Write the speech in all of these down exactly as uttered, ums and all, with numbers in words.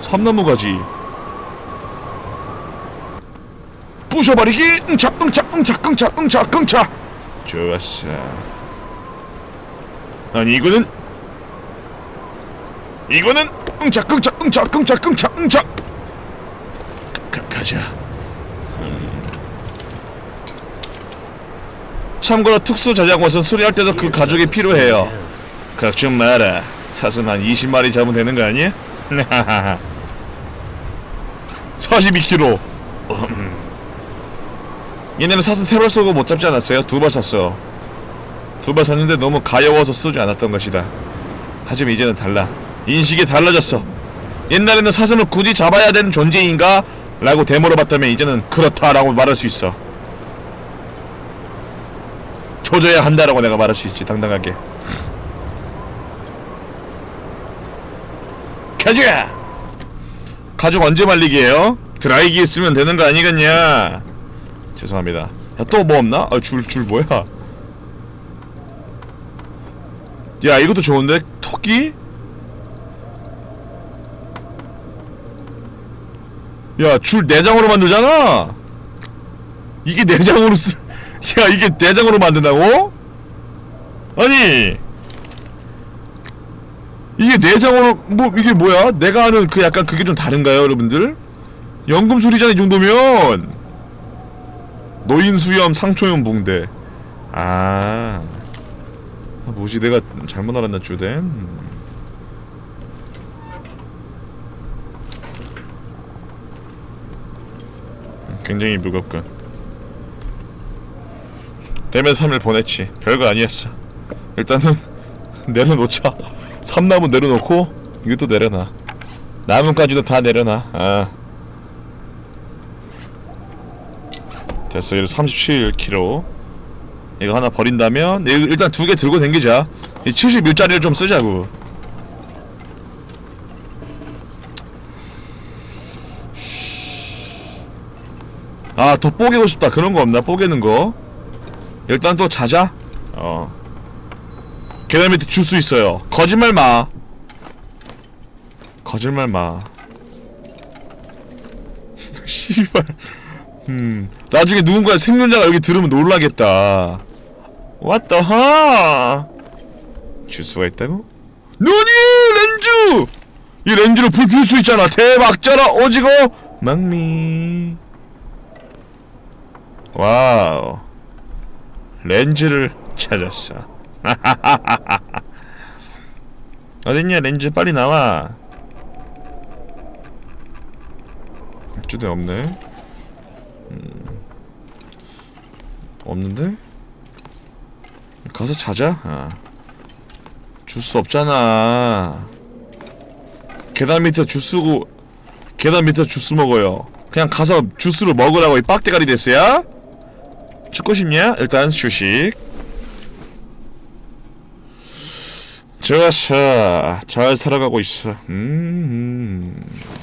삼나무 가지 부셔버리기. 응차 응차 응차 응차 응차 응차. 좋았어. 아니 이거는 이거는 응차 응차 응차 응차 응차 응차. 가, 가자. 음. 참고로 특수 저작것은 수리할 때도 그 가죽이 필요해요. 걱정 마라. 사슴 한 이십 마리 잡으면 되는 거 아니야? 사십이 킬로그램. 얘네는 사슴 세 발 쏘고 못 잡지 않았어요? 두 발 쐈어. 두 발 쐈는데 너무 가여워서 쏘지 않았던 것이다. 하지만 이제는 달라. 인식이 달라졌어. 옛날에는 사슴을 굳이 잡아야 되는 존재인가? 라고 데모를 봤다면 이제는 그렇다라고 말할 수 있어. 조져야 한다라고 내가 말할 수 있지, 당당하게. 가자! 가죽 언제 말리기에요? 드라이기에 쓰면 되는 거 아니겠냐? 죄송합니다. 야, 또 뭐 없나? 아, 줄, 줄 뭐야? 야, 이것도 좋은데? 토끼? 야, 줄 내장으로 만들잖아? 이게 내장으로 쓰... 야, 이게 내장으로 만든다고? 아니! 이게 내장으로... 뭐, 이게 뭐야? 내가 아는 그 약간 그게 좀 다른가요, 여러분들? 연금술이잖아, 이 정도면! 노인수염, 상초염, 붕대. 아... 뭐지, 내가 잘못 알았나, 주된? 굉장히 무겁군. 대면 삼 일 보냈지. 별거 아니었어. 일단은 내려놓자. 삼나무 내려놓고 이것도 내려놔. 나무까지도 다 내려놔. 아. 됐어. 이거 삼십칠 킬로그램. 이거 하나 버린다면 일단 두 개 들고 댕기자. 이 칠십일 짜리를 좀 쓰자고. 아, 더 뽀개고 싶다. 그런 거 없나? 뽀개는 거. 일단 또 자자. 어. 계단 밑에 줄 수 있어요. 거짓말 마. 거짓말 마. 씨발. 음. 나중에 누군가 생존자가 여기 들으면 놀라겠다. What the hell? 주스가 있다고? 눈이! 렌즈! 이 렌즈로 불 피울 수 있잖아. 대박 쩌라 오지고 막미. 와우. 렌즈를 찾았어. 어딨냐 렌즈, 빨리 나와. 주대 없네. 음. 없는데? 가서 자자. 아. 주스 없잖아. 계단 밑에 주스고 계단 밑에 주스 먹어요. 그냥 가서 주스를 먹으라고. 이 빡대가리 됐어야? 죽고 싶냐? 일단 휴식. 좋았어. 잘 살아가고 있어. 음.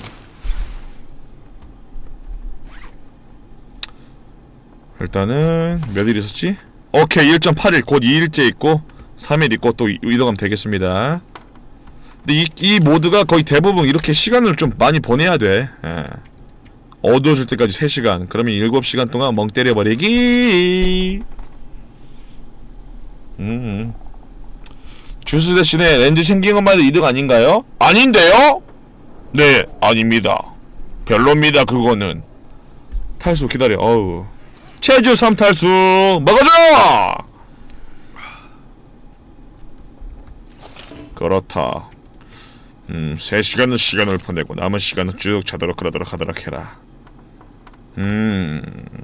일단은 몇 일 있었지? 오케이. 일 점 팔 일. 곧 이 일째 있고 삼 일 있고 또 이동하면 되겠습니다. 근데 이, 이 모드가 거의 대부분 이렇게 시간을 좀 많이 보내야 돼. 예. 어두워질 때까지 세 시간. 그러면 일곱 시간 동안 멍 때려버리기. 음. 주스 대신에 렌즈 챙긴 것만 해도 이득 아닌가요? 아닌데요? 네, 아닙니다. 별로입니다, 그거는. 탈수 기다려. 어우. 체주 삼 탈수 먹어줘! 그렇다. 음, 세 시간은 시간을 보내고 남은 시간은 쭉 자도록 그러도록 하도록 해라. 음,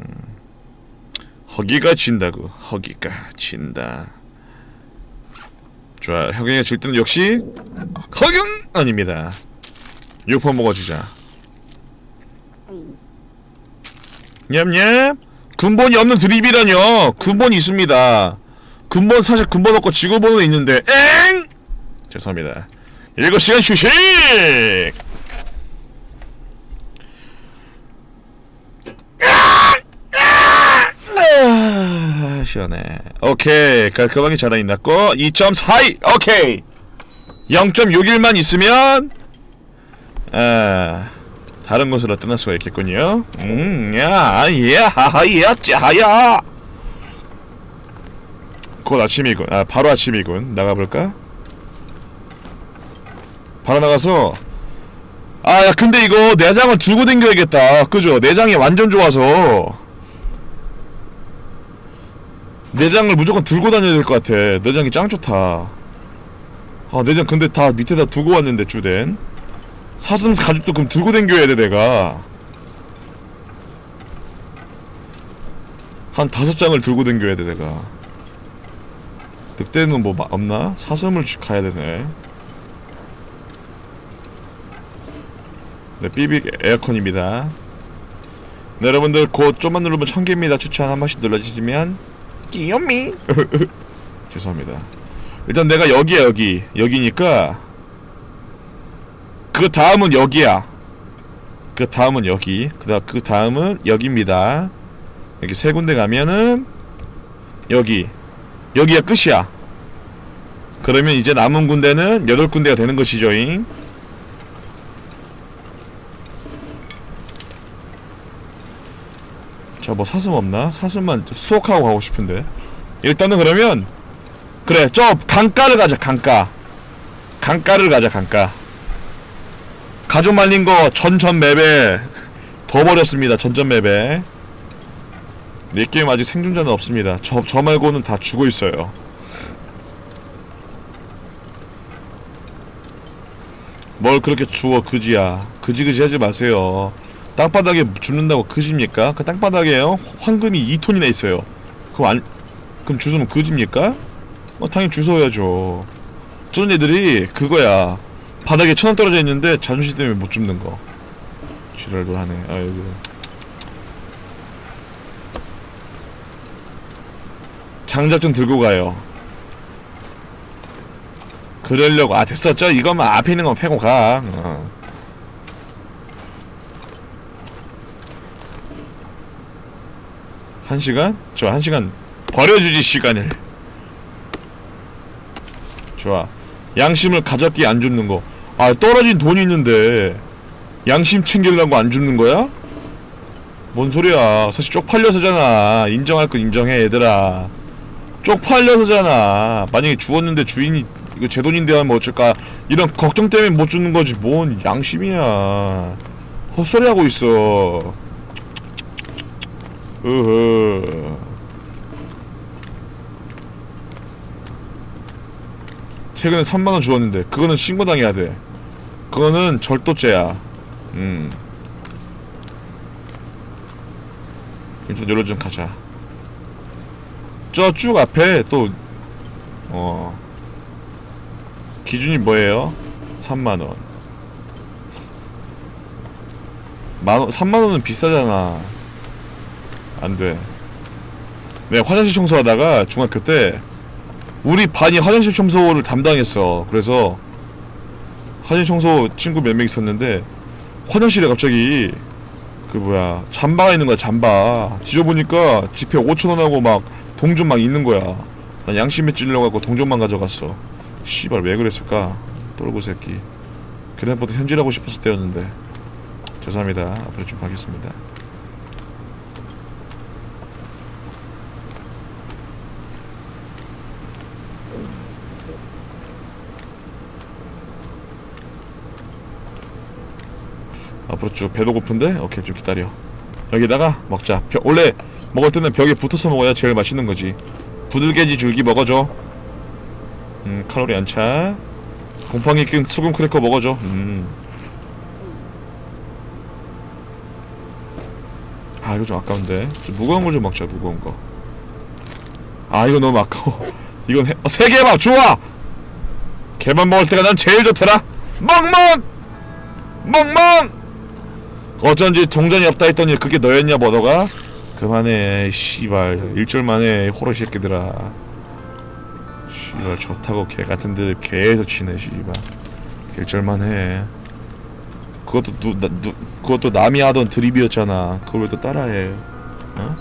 허기가 진다고. 허기가 진다. 좋아. 허기가 질 때는 역시 허경 아닙니다. 육포 먹어주자. 냠냠. 근본이 없는 드립이라뇨. 근본이 있습니다. 근본, 사실 근본 없고 지구본은 있는데 엥! 죄송합니다. 일곱 시간 휴식! 아, 시원해. 오케이. 깔끔하게 자랑이 났고 이 점 사이! 오케이! 영 점 육 일만 있으면 아, 다른 곳으로 떠날 수가 있겠군요. 음, 야, 예, 하하야, 짜야. 곧 아침이군. 아, 바로 아침이군. 나가볼까? 바로 나가서. 아, 야, 근데 이거 내장을 들고 댕겨야겠다. 그죠? 내장이 완전 좋아서 내장을 무조건 들고 다녀야 될 것 같아. 내장이 짱 좋다. 아, 내장 근데 다 밑에다 두고 왔는데, 주된 사슴 가죽도 그럼 들고 댕겨야 돼. 내가 한 다섯 장을 들고 댕겨야 돼. 내가 늑대는 뭐 없나? 사슴을 가야 되네. 네, 삐빅 에어컨입니다. 네, 여러분들 곧 좀만 누르면 천 개입니다. 추천 한 번씩 눌러주시면 끼요미. 죄송합니다. 일단 내가 여기야. 여기 여기니까 그 다음은 여기야. 그 다음은 여기. 그다음 그 다음은 여기입니다. 여기 세 군데 가면은 여기 여기가 끝이야. 그러면 이제 남은 군데는 여덟 군데가 되는 것이죠잉. 자, 뭐 사슴 없나? 사슴만 수옥하고 가고 싶은데. 일단은 그러면 그래, 저 강가를 가자. 강가 강가를 가자. 강가 가죽 말린 거 전전 맵에 더 버렸습니다. 전전 맵에. 내 게임 아직 생존자는 없습니다. 저, 저 말고는 다 죽어있어요. 뭘 그렇게 주워 그지야. 그지그지 하지 마세요. 땅바닥에 줍는다고 그지입니까? 그 땅바닥에요 황금이 이 톤이나 있어요. 그럼 안 그럼 주소면 그지입니까? 어, 당연히 주워야죠. 저런 애들이 그거야. 바닥에 천 원 떨어져 있는데 자존심 때문에 못 줍는 거. 지랄도 하네. 아이고. 장작 좀 들고 가요. 그러려고. 아, 됐었죠? 이거만 앞에 있는 건 패고 가. 어. 한 시간? 좋아, 한 시간 버려주지, 시간을. 좋아. 양심을 가졌기에 안 줍는 거. 아, 떨어진 돈이 있는데 양심 챙기려고 안 줍는 거야? 뭔 소리야. 사실 쪽팔려서잖아. 인정할 건 인정해, 얘들아. 쪽팔려서잖아. 만약에 주웠는데 주인이 이거 제 돈인데 하면 어쩔까, 이런 걱정 때문에 못 주는 거지. 뭔 양심이야. 헛소리하고 있어. 으흐. 최근에 삼만 원 주었는데 그거는 신고당해야 돼. 그거는 절도죄야. 음. 일단 여기로 좀 가자. 저 쭉 앞에 또 어 기준이 뭐예요? 삼만 원. 만원, 삼만 원은 비싸잖아. 안돼. 내가 화장실 청소하다가 중학교 때 우리 반이 화장실 청소를 담당했어. 그래서 화장실 청소 친구 몇 명 있었는데 화장실에 갑자기 그 뭐야 잠바가 있는 거야. 잠바 뒤져보니까 지폐 오천 원하고 막 동전 막 있는 거야. 난 양심에 찔려갖고 동전만 가져갔어. 씨발 왜 그랬을까? 똘보 새끼. 그날부터 현질하고 싶어서 때렸는데. 죄송합니다. 앞으로 좀 가겠습니다. 앞으로 쭉. 배도 고픈데? 오케이, 좀 기다려. 여기다가 먹자. 벽, 원래 먹을 때는 벽에 붙어서 먹어야 제일 맛있는 거지. 부들개지 줄기 먹어줘. 음, 칼로리 안 차. 곰팡이 낀 소금 크래커 먹어줘. 음. 아, 이거 좀 아까운데. 좀 무거운 걸 좀 먹자. 무거운 거. 아, 이거 너무 아까워. 이건 해, 어, 세 개만 좋아. 개만 먹을 때가 난 제일 좋더라. 멍멍 멍멍. 어쩐지 동전이 없다 했더니 그게 너였냐, 버더가? 그만해, 씨발. 일절만해, 호러 새끼들아. 씨발, 좋다고 개같은 데를 계속 치네, 씨발. 일절만해. 그것도 누, 나, 누, 그것도 남이 하던 드립이었잖아. 그걸 왜 또 따라해? 어?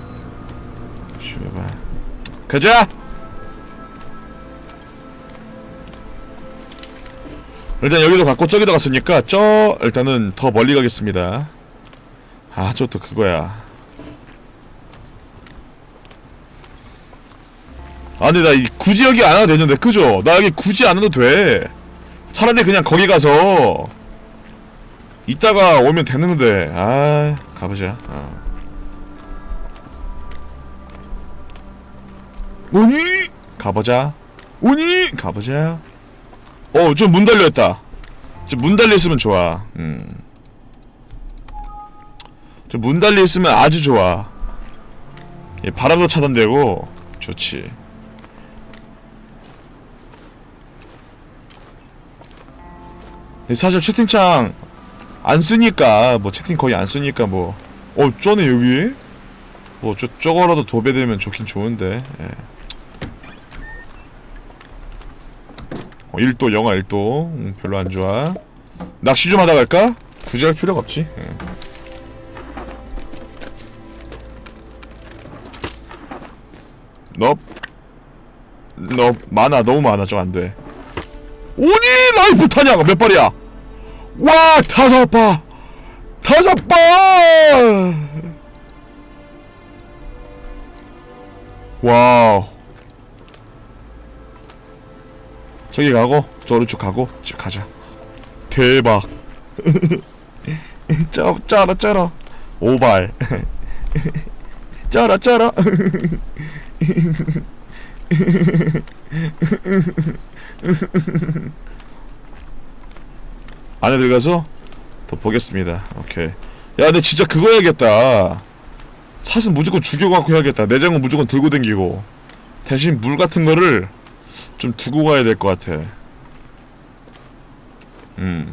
씨발. 가자! 일단 여기도 갔고 저기도 갔으니까 저 일단은 더 멀리 가겠습니다. 아 저것도 그거야. 아 근데 나 이 굳이 여기 안 와도 되는데 그죠? 나 여기 굳이 안 와도 돼. 차라리 그냥 거기 가서 이따가 오면 되는데. 아 가보자. 아. 오니? 가보자. 오니? 가보자. 어, 좀 문 달려있다. 좀 문 달려있으면 좋아. 음. 좀 문 달려있으면 아주 좋아. 예, 바람도 차단되고 좋지. 근데 사실 채팅창 안 쓰니까 뭐 채팅 거의 안 쓰니까 뭐 어, 쩌네 여기? 뭐 저, 저거라도 도배되면 좋긴 좋은데. 예. 어, 일 도 영하 일 도 음, 별로 안 좋아. 낚시 좀 하다 갈까? 굳이 할 필요가 없지. 예. 넙. 넙. 많아. 너무 많아. 좀 안돼. 오니 라이프 타냐가 몇 발이야? 와 다섯 발. 다섯 발. 와우. 저기 가고 저 오른쪽 가고 집 가자. 대박. 짜, 짜라 짜라. 오발. 짜라 짜라. 안에 들어가서 더 보겠습니다. 오케이. 야 근데 진짜 그거 해야겠다. 사슴 무조건 죽여갖고 해야겠다. 내장은 무조건 들고 댕기고 대신 물 같은 거를 좀 두고 가야 될 것 같아. 음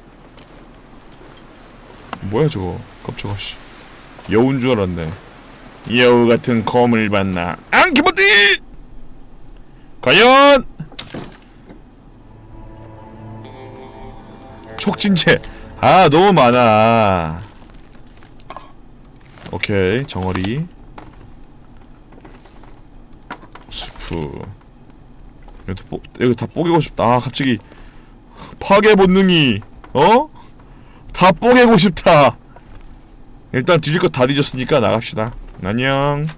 뭐야 저거. 깜짝아 씨. 여우인 줄 알았네. 여우 같은 검을 봤나. 앙키버디! 과연! 촉진제. 아 너무 많아. 오케이 정어리 스프. 여기, 뽀, 여기 다 뽀개고 싶다. 아 갑자기 파괴 본능이 어? 다 뽀개고 싶다. 일단 뒤질 거 다 뒤졌으니까 나갑시다. 안녕.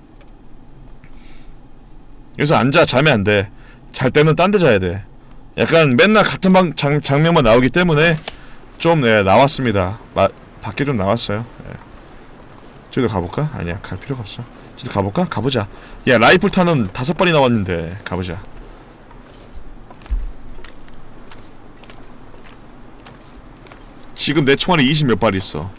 여기서 앉아. 자면 안 돼. 잘 때는 딴 데 자야 돼. 약간 맨날 같은 방, 장, 장면만 나오기 때문에 좀 네, 나왔습니다. 마, 밖에 좀 나왔어요. 네. 저기도 가볼까? 아니야 갈 필요가 없어. 저기도 가볼까? 가보자. 야 라이플 탄은 다섯 발이 나왔는데 가보자. 지금 내 총알이 이십 몇 발 있어.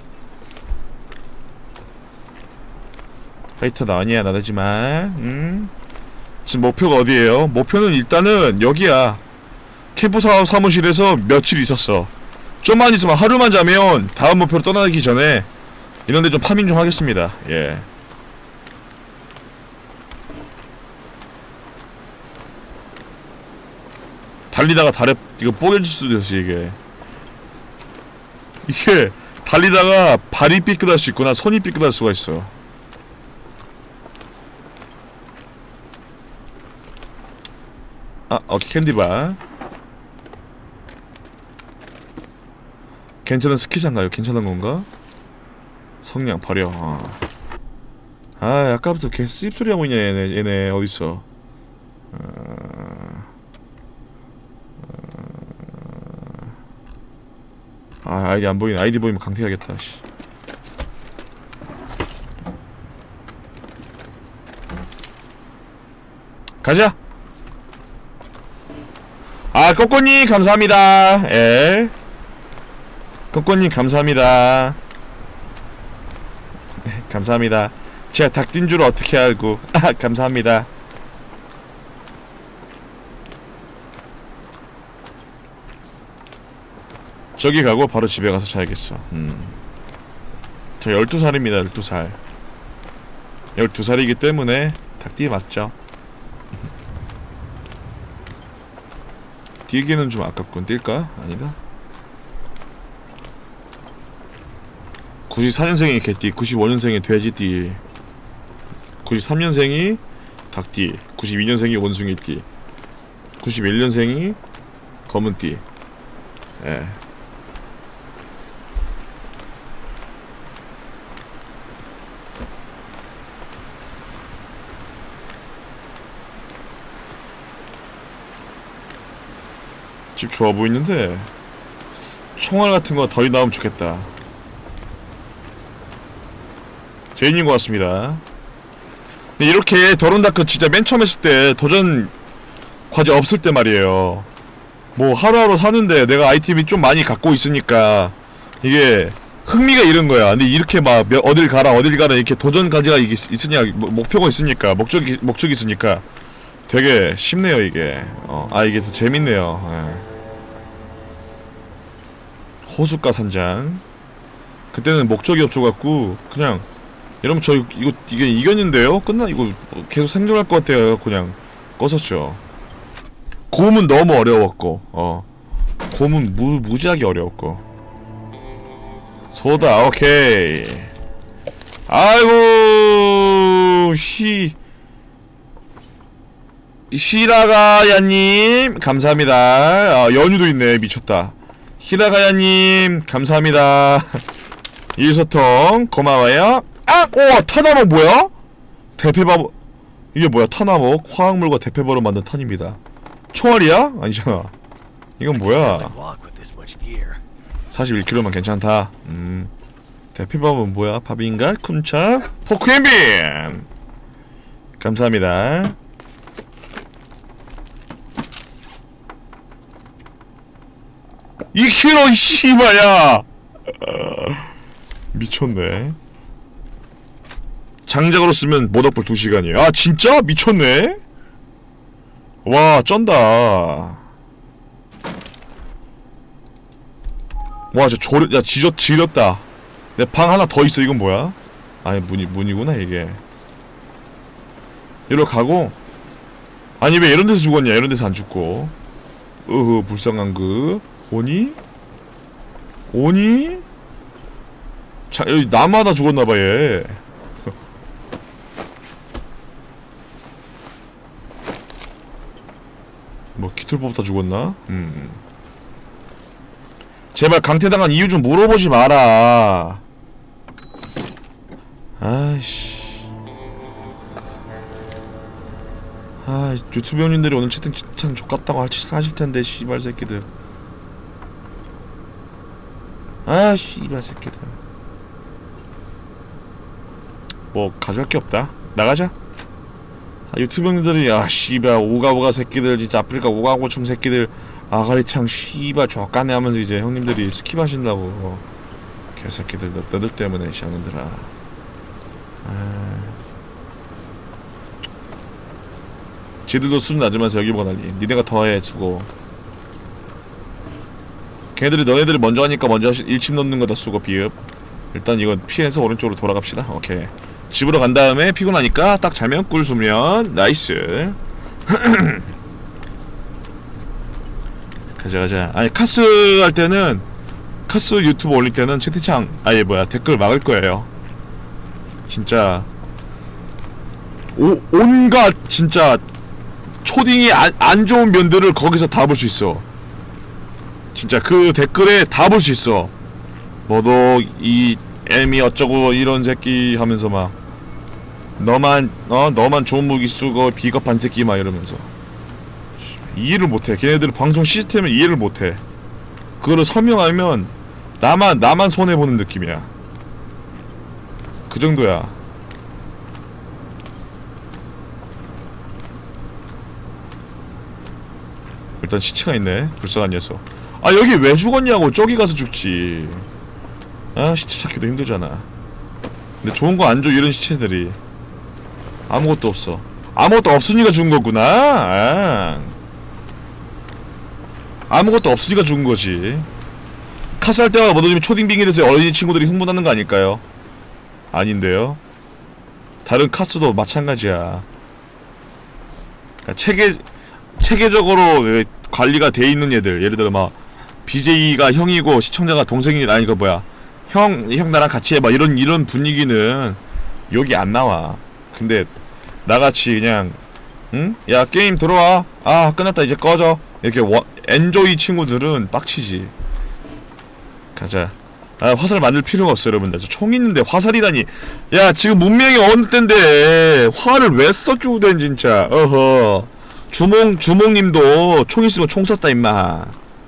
파이터다. 아니야 나대지마. 음? 지금 목표가 어디에요? 목표는 일단은 여기야. 캠프사업 사무실에서 며칠 있었어. 좀만 있으면 하루만 자면 다음 목표로 떠나기 전에 이런데 좀 파밍 좀 하겠습니다. 예. 달리다가 다리 이거 뽀개질 수도 있어. 이게 이게 달리다가 발이 삐끗할 수 있구나. 손이 삐끗할 수가 있어. 아, 오케이 캔디바. 괜찮은 스키장가요? 괜찮은 건가? 성냥 버려. 어. 아, 아까부터 개 씹소리 하고 있냐 얘네. 얘네 어딨어? 어... 아, 아이디 안 보이네. 아이디 보이면 강퇴해야겠다. 씨. 가자. 아, 꼬꼬님 감사합니다. 예. 꼬꼬님 감사합니다. 감사합니다. 제가 닭딘 줄 어떻게 알고. 아, 감사합니다. 저기 가고 바로 집에 가서 자야겠어. 음. 저 열두 살입니다. 열두 살. 열두 살이기 때문에 닭띠 맞죠? 뛰기는 좀 아깝군. 뛸까? 아니다. 구십사 년생이 개띠, 구십오 년생이 돼지띠, 구십삼 년생이 닭띠, 구십이 년생이 원숭이띠, 구십일 년생이 검은띠, 예. 집 좋아 보이는데 총알 같은 거 덜 나오면 좋겠다. 제인인 것 같습니다. 근데 이렇게 더론다크 진짜 맨 처음 했을 때 도전 과제 없을 때 말이에요. 뭐 하루하루 사는데 내가 아이템이 좀 많이 갖고 있으니까 이게 흥미가 이런 거야. 근데 이렇게 막 어딜 가라 어딜 가라 이렇게 도전 과제가 이게 있으냐, 목표가 있으니까, 목적이 목적이 있으니까 되게 쉽네요 이게. 어, 아 이게 더 재밌네요. 예. 호숫가 산장. 그때는 목적이 없어갖고 그냥 여러분 저 이거 이게 이겼는데요? 끝나 이거 계속 생존할 것 같아요. 그냥 꺼섰죠. 곰은 너무 어려웠고, 어 곰은 무, 무지하게 어려웠고. 소다 오케이. 아이고 시 히라가야님 감사합니다. 아, 연유도 있네. 미쳤다. 히라가야님 감사합니다. 일소통 고마워요. 아! 오! 타나모 뭐야? 대패바보. 이게 뭐야? 타나모 화학물과 대패바로 만든 탄입니다. 총알이야? 아니잖아. 이건 뭐야? 사십일 킬로그램만 괜찮다. 음. 대패바보는 뭐야? 밥인가? 쿰차? 포크앤빔! 감사합니다. 이 킬로그램 씨발야! 미쳤네. 장작으로 쓰면 모닥불 두 시간이에요. 아 진짜? 미쳤네? 와 쩐다. 와 진짜 조르.. 야 지졌.. 지렸다. 내 방 하나 더 있어. 이건 뭐야? 아니 문이.. 문이구나 이게. 이리로 가고. 아니 왜 이런데서 죽었냐. 이런데서 안 죽고. 으흐 불쌍한 그 오니? 오니? 자 여기 나무 하나 죽었나봐 얘. 뭐 깃털법부터 죽었나? 음. 제발 강퇴당한 이유 좀 물어보지 마라. 아이씨. 아 유튜브 형님들이 오늘 채팅 참 족같다고 하실텐데 씨발 새끼들. 아 씨발 새끼들. 뭐 가져갈 게 없다. 나가자. 아, 유튜브 형님들이 아 씨발 오가오가 새끼들 진짜 아프리카 오가고충 새끼들 아가리창 씨발 족가네 하면서 이제 형님들이 스킵하신다고. 개새끼들 너들 때문에 씨 형님들아. 아... 지들도 수준 낮으면서 여기 보고 난리. 니네가 더해 수고. 걔네들이 너네들이 먼저 하니까 먼저 일침 넣는 거다 수고 비읍. 일단 이건 피해서 오른쪽으로 돌아갑시다. 오케이. 집으로 간 다음에 피곤하니까 딱 자면 꿀 수면. 나이스. 가자 가자. 아니 카스 할 때는 카스 유튜브 올릴 때는 채팅창 아예 뭐야 댓글 막을 거예요. 진짜 오, 온갖 진짜 초딩이 안, 안 좋은 면들을 거기서 다 볼 수 있어. 진짜 그 댓글에 다 볼 수 있어. 너도 이 애미 어쩌고 이런 새끼 하면서 막 너만 어 너만 좋은 무기 쓰고 비겁한 새끼 막 이러면서 이해를 못해. 걔네들 방송 시스템을 이해를 못해. 그거를 설명하면 나만 나만 손해 보는 느낌이야. 그 정도야. 일단 시체가 있네. 불쌍한 녀석. 아 여기 왜 죽었냐고. 저기 가서 죽지. 아 시체 찾기도 힘들잖아. 근데 좋은 거 안 줘 이런 시체들이. 아무것도 없어. 아무것도 없으니까 죽은 거구나. 아. 아무것도 없으니까 죽은 거지. 카스 할 때마다 뭐든지 초딩빙이 돼서 어린이 친구들이 흥분하는 거 아닐까요? 아닌데요. 다른 카스도 마찬가지야. 그러니까 체계 체계적으로 관리가 돼 있는 애들. 예를 들어 막 비제이가 형이고 시청자가 동생이 아니 그 뭐야 형 형 나랑 같이 해봐 이런 이런 분위기는 여기 안 나와. 근데 나같이 그냥 응? 야 게임 들어와. 아 끝났다 이제 꺼져. 이렇게 워, 엔조이 친구들은 빡치지. 가자. 아, 화살 만들 필요가 없어 여러분들. 저 총 있는데 화살이라니. 야, 지금 문명이 어느 때인데 화를 왜 써주된 진짜. 어허. 주몽 주몽님도 총 있으면 총 쐈다 임마.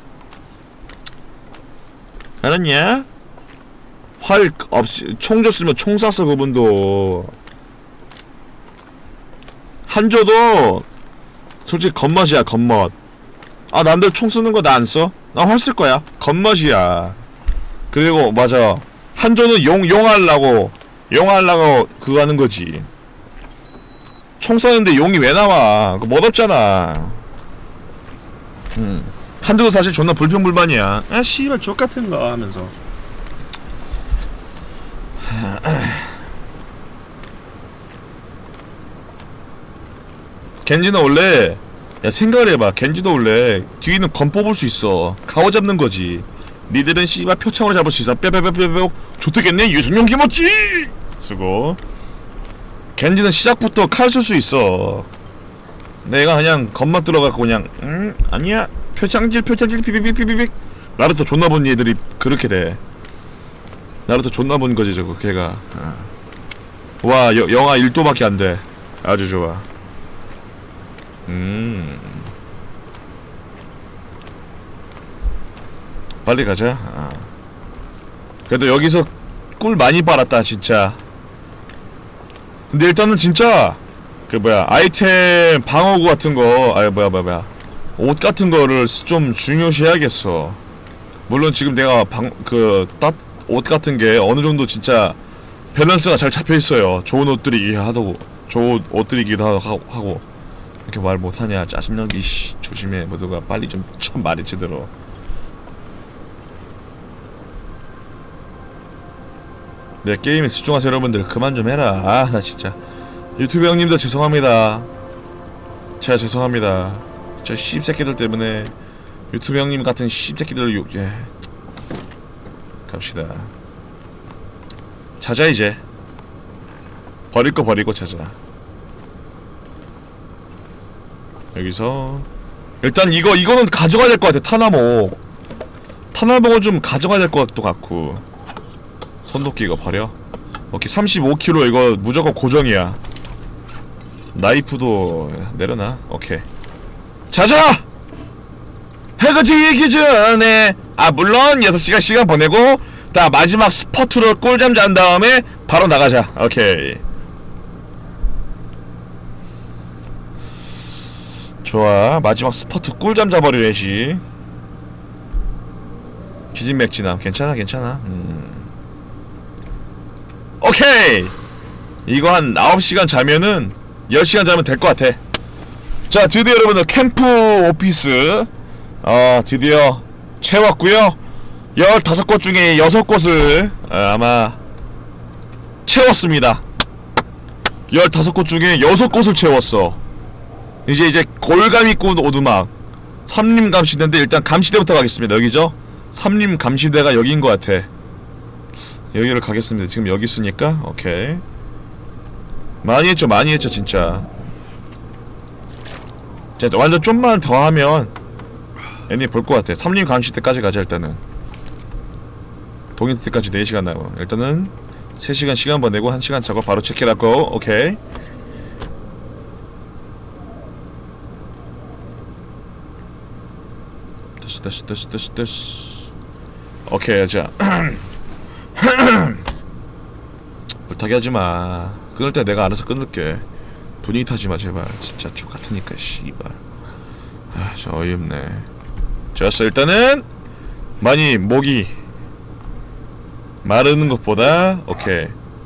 알았냐? 활 없이 총 줬으면 총 쐈어 그분도. 한조도 솔직히 겉멋이야 겉멋. 아, 남들 총 쏘는 거 나 안 써? 나 활 쓸 거야. 겉멋이야. 그리고 맞아, 한조는 용, 용 하려고 용 하려고 그거 하는 거지. 총 쏘는데 용이 왜 나와? 그거 멋없잖아. 음. 한조도 사실 존나 불평불만이야. 아 씨발 족같은 거 하면서. 겐지는 원래, 야 생각을 해봐. 겐지도 원래 뒤에 있는 검 뽑을 수 있어. 가오 잡는 거지. 니들은 씨발 표창으로 잡을 수 있어. 뼈뼈뼈뼈 좋겠네. 유선용 김었지. 쓰고. 겐지는 시작부터 칼 쓸 수 있어. 내가 그냥 검만 들어가고 그냥 음 아니야 표창질 표창질 피비비비비비. 나루토 존나 본 얘들이 그렇게 돼. 나루토 존나 본 거지 저거 걔가. 어. 와 여, 영하 일 도밖에 안 돼. 아주 좋아. 음 빨리 가자. 아. 그래도 여기서 꿀 많이 빨았다 진짜. 근데 일단은 진짜 그 뭐야 아이템 방어구 같은거 아니 뭐야 뭐야 뭐야 옷 같은거를 좀 중요시해야겠어. 물론 지금 내가 방 그 딱 옷 같은게 어느정도 진짜 밸런스가 잘 잡혀있어요. 좋은 옷들이 하다고 좋은 옷들이기도 하고. 이렇게 말 못하냐 짜증나기. 씨 조심해. 모두가 빨리 좀 참 말이 제대로. 내 게임에 집중하세요 여러분들. 그만 좀 해라. 아 나 진짜 유튜브 형님들 죄송합니다. 제가 죄송합니다. 저 씹새끼들 때문에 유튜브 형님 같은 씹새끼들을 욕.. 예 갑시다. 찾아 이제. 버릴 거 버리고 찾아. 여기서 일단 이거 이거는 가져가야 될 것 같아. 타나모 타나모는 좀 가져가야 될 것도 같고. 손도끼 이거 버려. 오케이 삼십오 킬로그램 이거 무조건 고정이야. 나이프도 내려놔. 오케이 자자! 해가 지기 전에. 아 물론 여섯 시간 시간 보내고 다 마지막 스퍼트로 꿀잠 잔 다음에 바로 나가자. 오케이 좋아. 마지막 스퍼트 꿀잠 자버리래시. 기진맥진함. 괜찮아 괜찮아. 음. 오케이 이거 한 아홉 시간 자면은 열 시간 자면 될 것 같아. 자 드디어 여러분들 캠프 오피스 어 드디어 채웠구요. 열다섯 곳 중에 여섯 곳을 어, 아마 채웠습니다. 열다섯 곳 중에 여섯 곳을 채웠어. 이제 이제 골감이꾼 오두막 삼림 감시대인데 일단 감시대부터 가겠습니다. 여기죠? 삼림 감시대가 여기인 것 같아. 여기를 가겠습니다. 지금 여기 있으니까 오케이. 많이 했죠 많이 했죠 진짜. 자 완전 좀만 더 하면 애니 볼 것 같아. 삼림 감시대까지 가자. 일단은 동인 때까지 네 시간 나고 일단은 세 시간 시간 보내고 한 시간 자고 바로 체크해놨고. 오케이 됐어 됐어 됐어 됐어 됐어. 오케이 자 불타게 하지마. 끊을 때 내가 알아서 끊을게. 분위기 타지마 제발. 진짜 족같으니까 씨발. 아 저 어이없네. 좋았어. 일단은 많이 목이 마르는 것보다 오케이.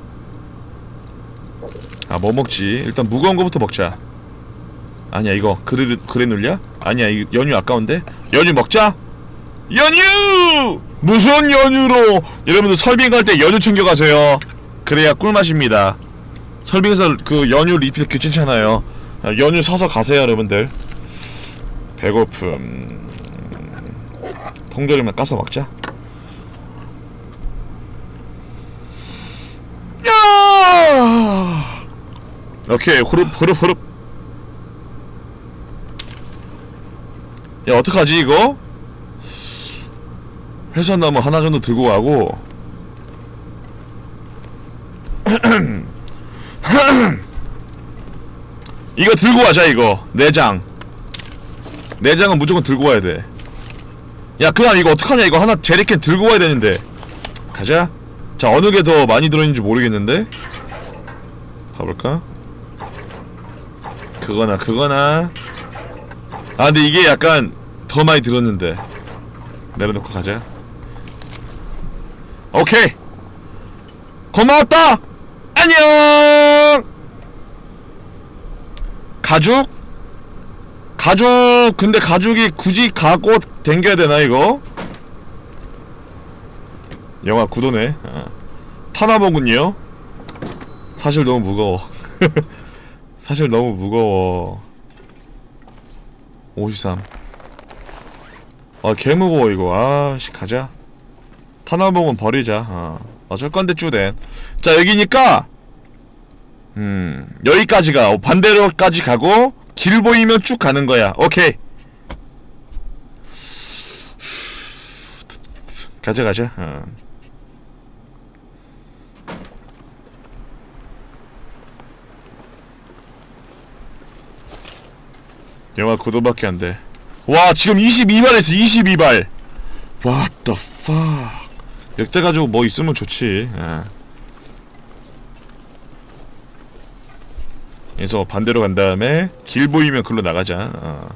아 뭐 먹지? 일단 무거운 거부터 먹자. 아니야 이거 그래, 그래놀이야? 아니야 이 연유 아까운데? 연유 먹자! 연유! 무슨 연유로! 여러분들 설빙 갈 때 연유 챙겨가세요. 그래야 꿀맛입니다. 설빙에서 그 연유 리필 귀찮잖아요. 연유 사서 가세요 여러분들. 배고픔. 통조림만 까서 먹자. 야! 오케이 후룹 후룹 후룹. 야 어떡하지 이거? 회선나무 하나 정도 들고 가고 이거 들고 가자. 이거 내장 내장은 무조건 들고 가야 돼. 야 그냥 이거 어떡하냐. 이거 하나 제리캔 들고 가야 되는데. 가자. 자 어느 게 더 많이 들어있는지 모르겠는데 봐볼까? 그거나 그거나. 아 근데 이게 약간 더 많이 들었는데. 내려놓고 가자. 오케이 고마웠다. 안녕. 가죽? 가죽. 근데 가죽이 굳이 갖고 댕겨야 되나 이거? 영화 구도네. 아. 타나보군요. 사실 너무 무거워. 사실 너무 무거워. 오십삼. 아 개무거워 이거. 아씨 가자. 타나봉은 버리자. 어. 어쩔건데 쭈댄. 자 여기니까 음 여기까지가 반대로까지 가고 길 보이면 쭉 가는 거야. 오케이 가자 가자. 어. 영화 구도밖에 안돼. 와 지금 이십이 발했어. 이십이 발. What the fuck. 늑대 가지고 뭐 있으면 좋지. 예. 그래서 반대로 간 다음에 길 보이면 글로 나가자. 어.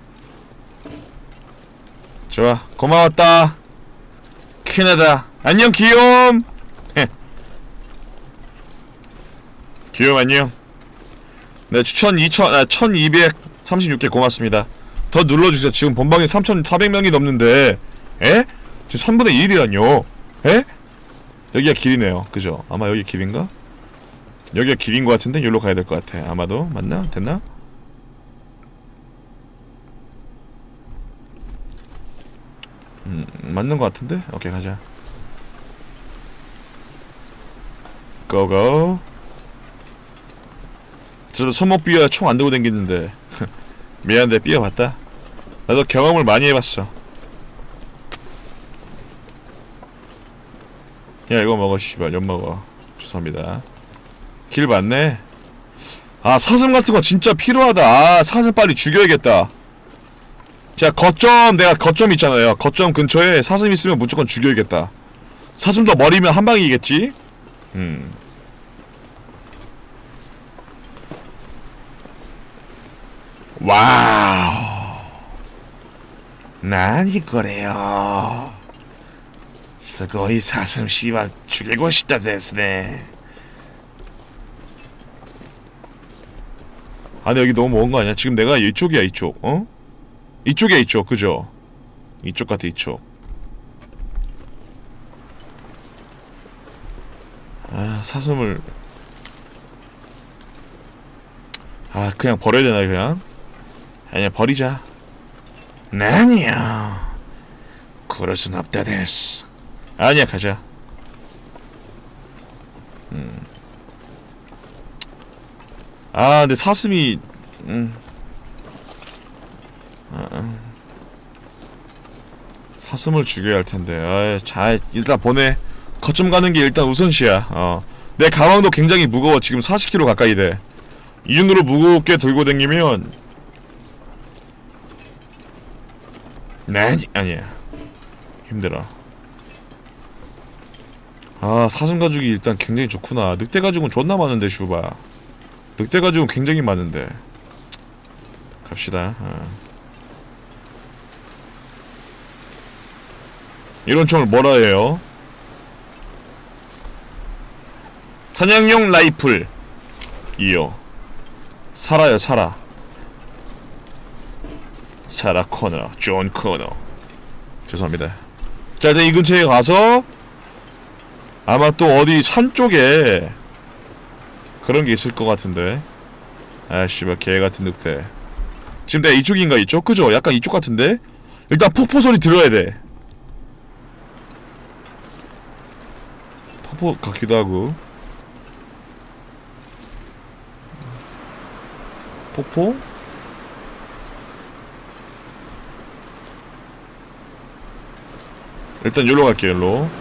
좋아 고마웠다 키나다. 안녕 귀염. 귀염 안녕. 네 추천 이천 아 천이백삼십육 개 고맙습니다. 더 눌러주세요. 지금 본방에 삼천사백 명이 넘는데 에? 지금 삼분의 일이라뇨. 에? 여기가 길이네요. 그죠? 아마 여기 길인가? 여기가 길인 것 같은데 여기로 가야 될 것 같아. 아마도. 맞나? 됐나? 음 맞는 것 같은데? 오케이 가자. 고고. 저도 손목 삐어야 총 안 들고 댕기는데 미안한데 삐어봤다. 나도 경험을 많이 해봤어. 야 이거 먹어 씨발. 엿 먹어. 죄송합니다. 길 맞네. 아 사슴 같은 거 진짜 필요하다. 아 사슴 빨리 죽여야겠다. 자 거점 내가 거점 있잖아요. 거점 근처에 사슴 있으면 무조건 죽여야겠다. 사슴도 머리면 한 방이겠지? 음 와우 난 이거래요. 스고이 사슴 씨발 죽이고 싶다 됐으네. 아 근데 여기 너무 먼 거 아니야? 지금 내가 이쪽이야 이쪽. 어? 이쪽이야 이쪽. 그죠? 이쪽 같아 이쪽. 아 사슴을 아 그냥 버려야 되나 그냥? 아니야 버리자. 아니야 그럴 순 없다 데스. 아니야 가자. 음. 아 근데 사슴이 음. 아, 아. 사슴을 죽여야 할 텐데. 아, 자 일단 보내. 거점 가는 게 일단 우선시야. 어. 내 가방도 굉장히 무거워. 지금 사십 킬로그램 가까이 돼. 이 정도로 무겁게 들고 다니면 난 아니야 힘들어. 아 사슴 가죽이 일단 굉장히 좋구나. 늑대 가죽은 존나 많은데 슈바. 늑대 가죽은 굉장히 많은데. 갑시다. 어. 이런 총을 뭐라 해요? 사냥용 라이플 이요. 살아요 살아. 사라 코너 존 코너. 죄송합니다. 자 일단 이 근처에 가서 아마 또 어디 산 쪽에 그런 게 있을 것 같은데. 아 씨발 개같은 늑대. 지금 내가 이쪽인가 이쪽? 그죠? 약간 이쪽 같은데? 일단 폭포 소리 들어야 돼. 폭포 같기도 하고. 폭포? 일단 여기로 갈게요. 여기로.